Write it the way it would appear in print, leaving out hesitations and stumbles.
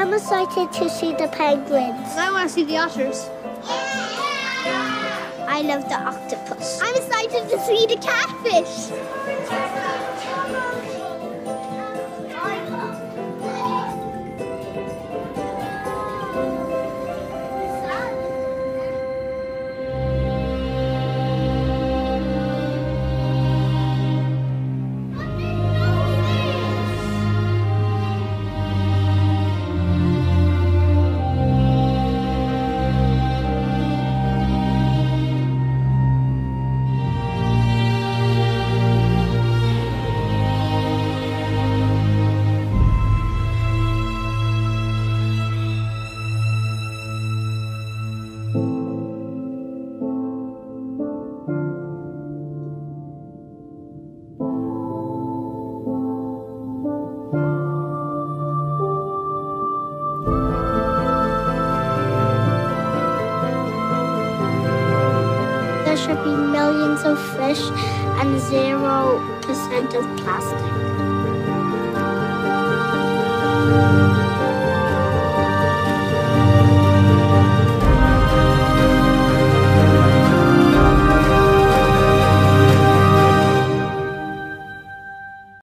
I'm excited to see the penguins. I want to see the otters. I love the octopus. I'm excited to see the catfish. There should be millions of fish and 0% of plastic.